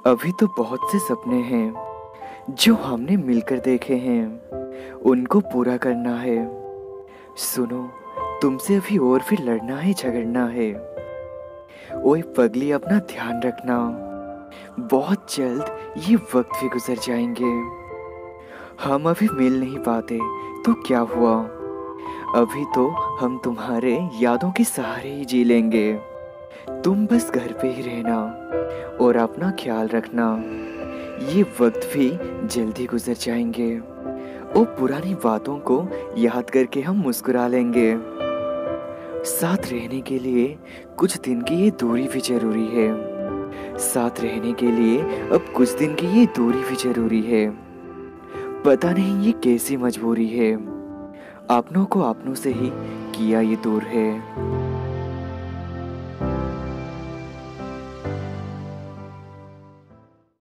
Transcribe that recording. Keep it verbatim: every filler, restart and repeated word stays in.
अभी तो बहुत से सपने हैं जो हमने मिलकर देखे हैं, उनको पूरा करना है। सुनो, तुमसे अभी और भी लड़ना है, झगड़ना है। ओए पगली, अपना ध्यान रखना, बहुत जल्द ये वक्त भी गुजर जाएंगे। हम अभी मिल नहीं पाते तो क्या हुआ, अभी तो हम तुम्हारे यादों के सहारे ही जी लेंगे। तुम बस घर पे ही रहना और अपना ख्याल रखना। ये वक्त भी जल्दी गुजर जाएंगे और पुरानी बातों को याद करके हम मुस्कुरा लेंगे। साथ रहने के लिए कुछ दिन की ये दूरी भी जरूरी है। साथ रहने के लिए अब कुछ दिन की ये दूरी भी जरूरी है। पता नहीं ये कैसी मजबूरी है, अपनों को अपनों से ही किया ये दूर है।